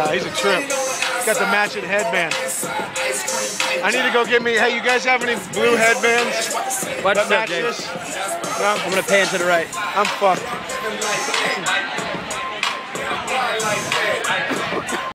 guy. He's a trip. He's got the matching headband. I need to go get me. Hey, you guys have any blue headbands? What's that up, match James? this? No? I'm gonna pan to the right. I'm fucked.